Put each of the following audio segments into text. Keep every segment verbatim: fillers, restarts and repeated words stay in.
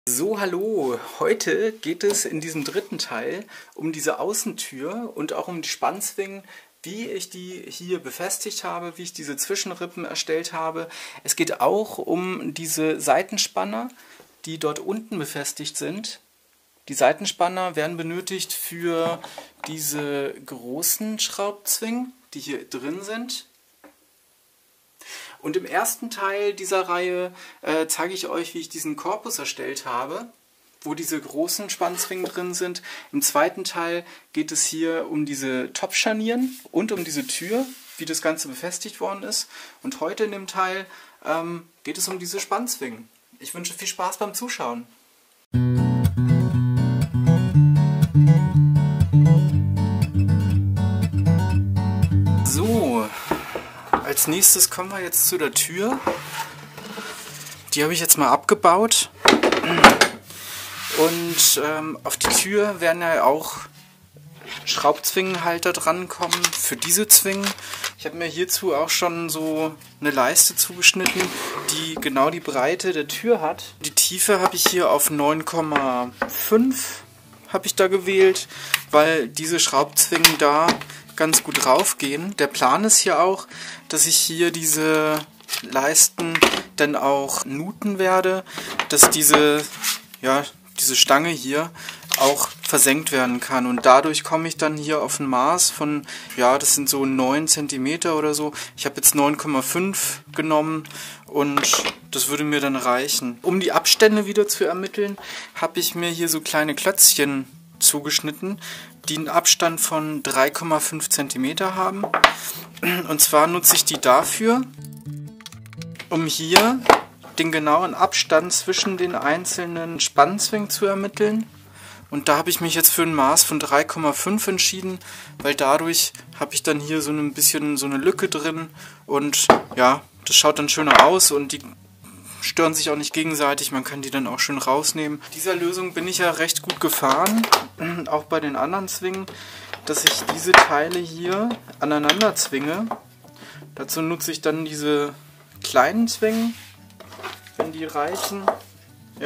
So, hallo! Heute geht es in diesem dritten Teil um diese Außentür und auch um die Spanzwingen, wie ich die hier befestigt habe, wie ich diese Zwischenrippen erstellt habe. Es geht auch um diese Seitenspanner, die dort unten befestigt sind. Die Seitenspanner werden benötigt für diese großen Schraubzwingen, die hier drin sind. Und im ersten Teil dieser Reihe äh, zeige ich euch, wie ich diesen Korpus erstellt habe, wo diese großen Spanzwingen drin sind. Im zweiten Teil geht es hier um diese Topfscharnieren und um diese Tür, wie das Ganze befestigt worden ist. Und heute in dem Teil ähm, geht es um diese Spanzwingen. Ich wünsche viel Spaß beim Zuschauen. So. Als nächstes kommen wir jetzt zu der Tür. Die habe ich jetzt mal abgebaut. Und ähm, auf die Tür werden ja auch Schraubzwingenhalter drankommen für diese Zwingen. Ich habe mir hierzu auch schon so eine Leiste zugeschnitten, die genau die Breite der Tür hat. Die Tiefe habe ich hier auf neun Komma fünf habe ich da gewählt, weil diese Schraubzwingen da ganz gut raufgehen. Der Plan ist hier auch, dass ich hier diese Leisten dann auch nuten werde, dass diese, ja, diese Stange hier auch versenkt werden kann. Und dadurch komme ich dann hier auf ein Maß von, ja, das sind so neun Zentimeter oder so. Ich habe jetzt neun Komma fünf genommen und das würde mir dann reichen. Um die Abstände wieder zu ermitteln, habe ich mir hier so kleine Klötzchen zugeschnitten, die einen Abstand von drei Komma fünf Zentimeter haben. Und zwar nutze ich die dafür, um hier den genauen Abstand zwischen den einzelnen Spanzwingen zu ermitteln. Und da habe ich mich jetzt für ein Maß von drei Komma fünf entschieden, weil dadurch habe ich dann hier so ein bisschen so eine Lücke drin und ja, das schaut dann schöner aus und die stören sich auch nicht gegenseitig, man kann die dann auch schön rausnehmen. Dieser Lösung bin ich ja recht gut gefahren, auch bei den anderen Zwingen, dass ich diese Teile hier aneinander zwinge. Dazu nutze ich dann diese kleinen Zwingen, wenn die reichen. Ja,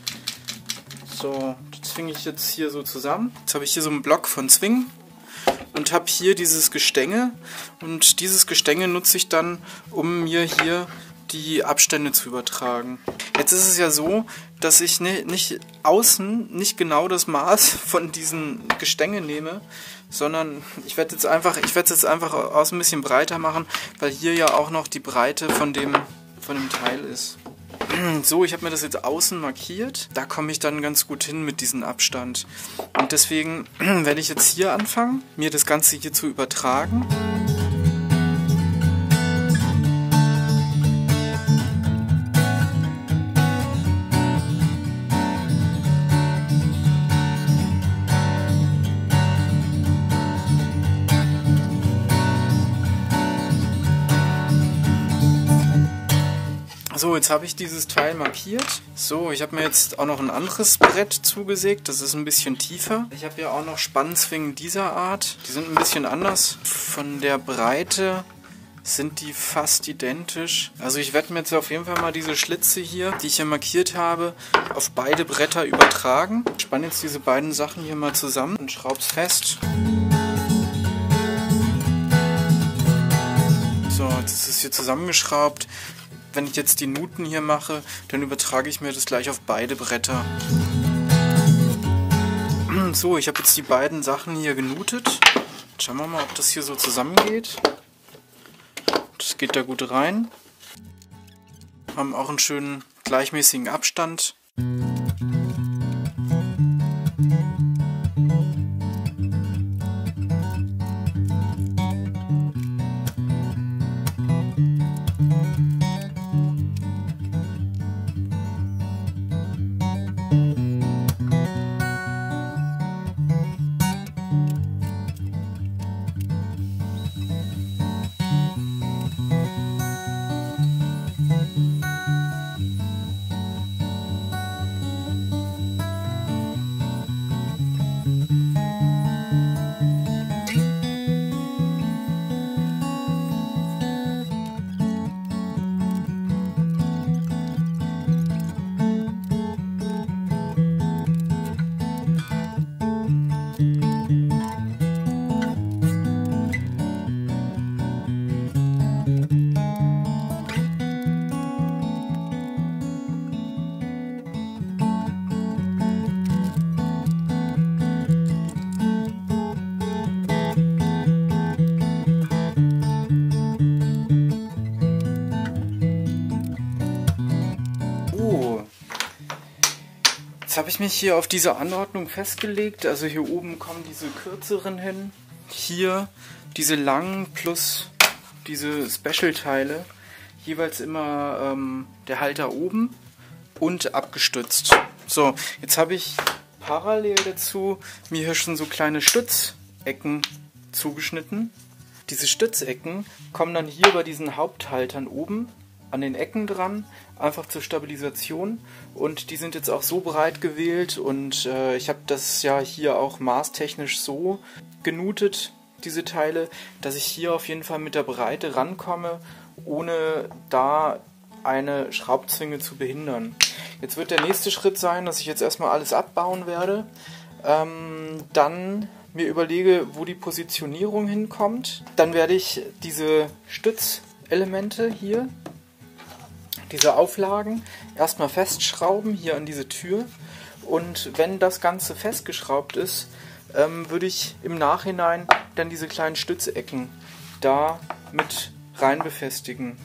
so, die zwinge ich jetzt hier so zusammen. Jetzt habe ich hier so einen Block von Zwingen und habe hier dieses Gestänge und dieses Gestänge nutze ich dann, um mir hier die Abstände zu übertragen. Jetzt ist es ja so, dass ich ne, nicht außen nicht genau das Maß von diesen Gestänge nehme, sondern ich werde jetzt einfach, ich werde es jetzt einfach außen ein bisschen breiter machen, weil hier ja auch noch die Breite von dem, von dem Teil ist. So, ich habe mir das jetzt außen markiert. Da komme ich dann ganz gut hin mit diesem Abstand. Und deswegen werde ich jetzt hier anfangen, mir das Ganze hier zu übertragen. So, jetzt habe ich dieses Teil markiert. So, ich habe mir jetzt auch noch ein anderes Brett zugesägt. Das ist ein bisschen tiefer. Ich habe ja auch noch Spanzwingen dieser Art. Die sind ein bisschen anders. Von der Breite sind die fast identisch. Also ich werde mir jetzt auf jeden Fall mal diese Schlitze hier, die ich hier markiert habe, auf beide Bretter übertragen. Ich spanne jetzt diese beiden Sachen hier mal zusammen und schraube es fest. So, jetzt ist es hier zusammengeschraubt. Wenn ich jetzt die Nuten hier mache, dann übertrage ich mir das gleich auf beide Bretter. So, ich habe jetzt die beiden Sachen hier genutet. Schauen wir mal, ob das hier so zusammengeht. Das geht da gut rein. Haben auch einen schönen gleichmäßigen Abstand. Jetzt habe ich mich hier auf diese Anordnung festgelegt. Also hier oben kommen diese kürzeren hin. Hier diese langen plus diese Special-Teile. Jeweils immer ähm, der Halter oben und abgestützt. So, jetzt habe ich parallel dazu mir hier schon so kleine Stützecken zugeschnitten. Diese Stützecken kommen dann hier bei diesen Haupthaltern oben an den Ecken dran, einfach zur Stabilisation, und die sind jetzt auch so breit gewählt und äh, ich habe das ja hier auch maßtechnisch so genutet, diese Teile, dass ich hier auf jeden Fall mit der Breite rankomme, ohne da eine Schraubzwinge zu behindern. Jetzt wird der nächste Schritt sein, dass ich jetzt erstmal alles abbauen werde, ähm, dann mir überlege, wo die Positionierung hinkommt. Dann werde ich diese Stützelemente hier, diese Auflagen, erstmal festschrauben hier an diese Tür, und wenn das Ganze festgeschraubt ist, ähm, würde ich im Nachhinein dann diese kleinen Stützecken da mit rein befestigen.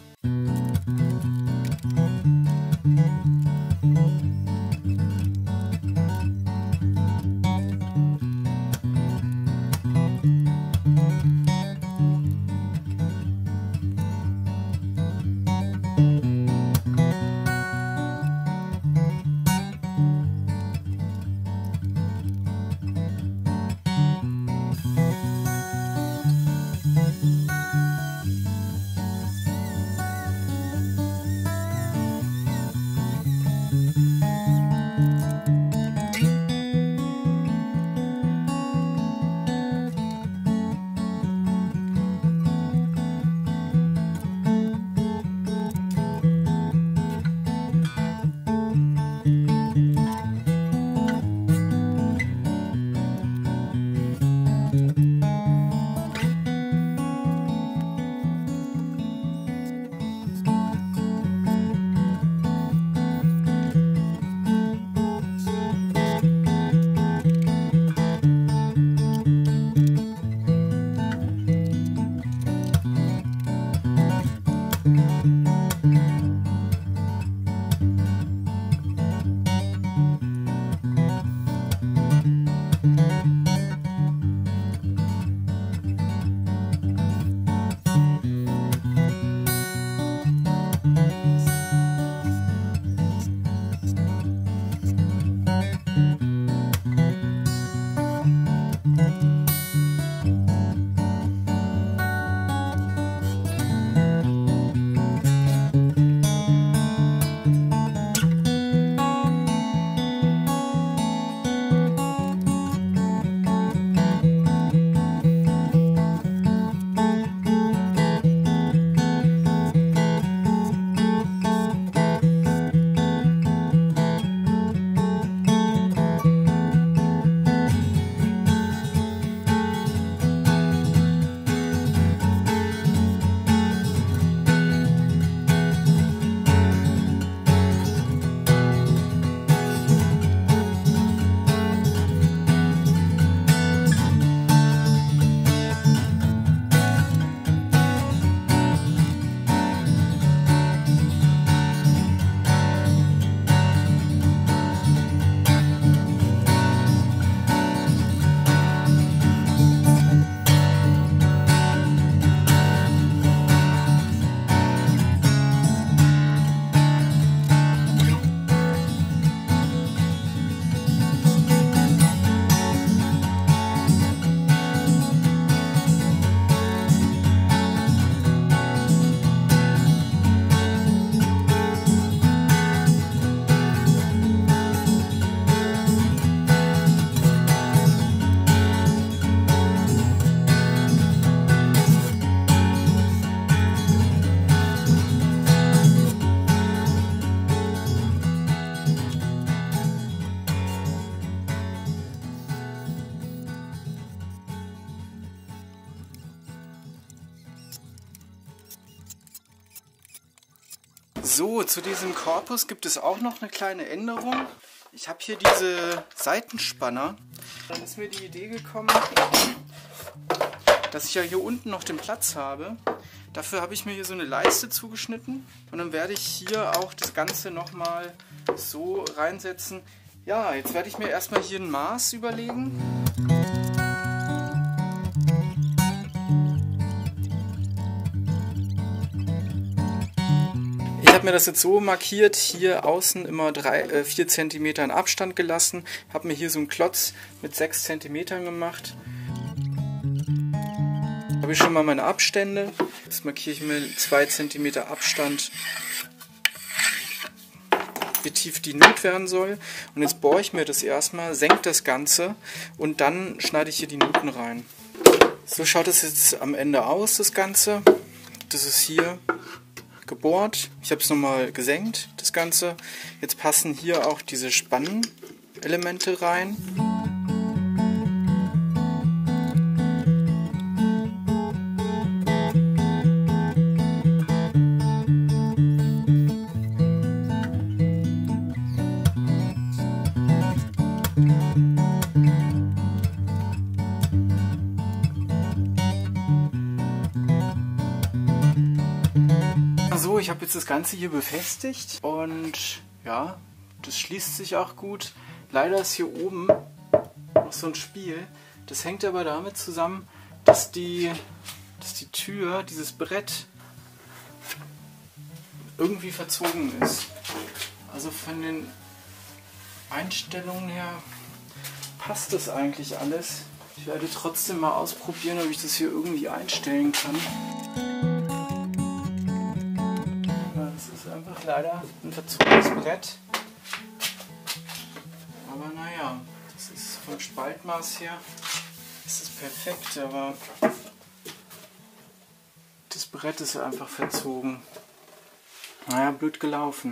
So, zu diesem Korpus gibt es auch noch eine kleine Änderung. Ich habe hier diese Seitenspanner. Dann ist mir die Idee gekommen, dass ich ja hier unten noch den Platz habe. Dafür habe ich mir hier so eine Leiste zugeschnitten. Und dann werde ich hier auch das Ganze nochmal so reinsetzen. Ja, jetzt werde ich mir erstmal hier ein Maß überlegen. Ich habe mir das jetzt so markiert, hier außen immer vier Zentimeter in Abstand gelassen, habe mir hier so einen Klotz mit sechs Zentimetern gemacht. Habe ich schon mal meine Abstände. Jetzt markiere ich mir zwei Zentimeter Abstand, wie tief die Nut werden soll. Und jetzt bohre ich mir das erstmal, senke das Ganze und dann schneide ich hier die Nuten rein. So schaut es jetzt am Ende aus, das Ganze. Das ist hier gebohrt. Ich habe es nochmal gesenkt, das Ganze. Jetzt passen hier auch diese Spannelemente rein. So, ich habe jetzt das Ganze hier befestigt und ja, das schließt sich auch gut. Leider ist hier oben noch so ein Spiel. Das hängt aber damit zusammen, dass die, dass die Tür, dieses Brett, irgendwie verzogen ist. Also von den Einstellungen her passt das eigentlich alles. Ich werde trotzdem mal ausprobieren, ob ich das hier irgendwie einstellen kann. Einfach leider ein verzogenes Brett. Aber naja, das ist vom Spaltmaß her ist es perfekt, aber das Brett ist einfach verzogen. Naja, blöd gelaufen.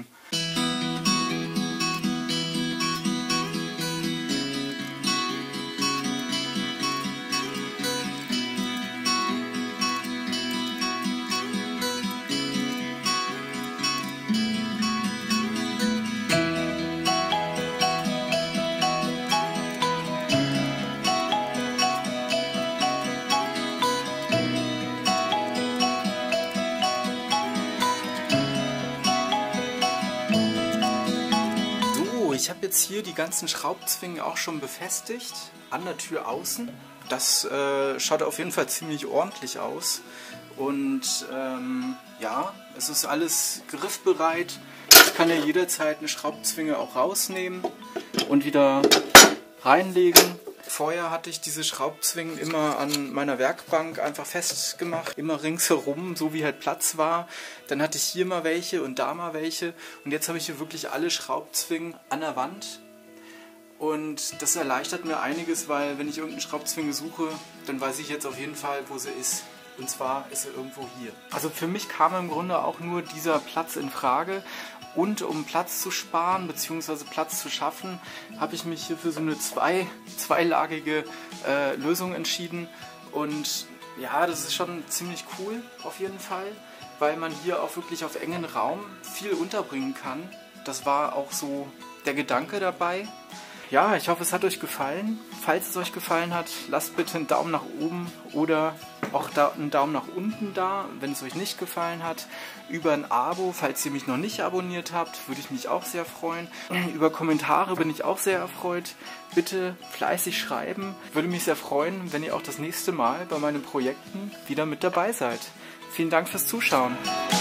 Ich habe jetzt hier die ganzen Schraubzwingen auch schon befestigt, an der Tür außen. Das äh, schaut auf jeden Fall ziemlich ordentlich aus. Und ähm, ja, es ist alles griffbereit. Ich kann ja jederzeit eine Schraubzwinge auch rausnehmen und wieder reinlegen. Vorher hatte ich diese Schraubzwingen immer an meiner Werkbank einfach festgemacht, immer ringsherum, so wie halt Platz war. Dann hatte ich hier mal welche und da mal welche und jetzt habe ich hier wirklich alle Schraubzwingen an der Wand. Und das erleichtert mir einiges, weil wenn ich irgendeine Schraubzwinge suche, dann weiß ich jetzt auf jeden Fall, wo sie ist. Und zwar ist sie irgendwo hier. Also für mich kam im Grunde auch nur dieser Platz in Frage. Und um Platz zu sparen bzw. Platz zu schaffen, habe ich mich hier für so eine zwei, zweilagige äh, Lösung entschieden. Und ja, das ist schon ziemlich cool auf jeden Fall, weil man hier auch wirklich auf engen Raum viel unterbringen kann. Das war auch so der Gedanke dabei. Ja, ich hoffe, es hat euch gefallen. Falls es euch gefallen hat, lasst bitte einen Daumen nach oben oder auch da einen Daumen nach unten da, wenn es euch nicht gefallen hat. Über ein Abo, falls ihr mich noch nicht abonniert habt, würde ich mich auch sehr freuen. Über Kommentare bin ich auch sehr erfreut. Bitte fleißig schreiben. Würde mich sehr freuen, wenn ihr auch das nächste Mal bei meinen Projekten wieder mit dabei seid. Vielen Dank fürs Zuschauen.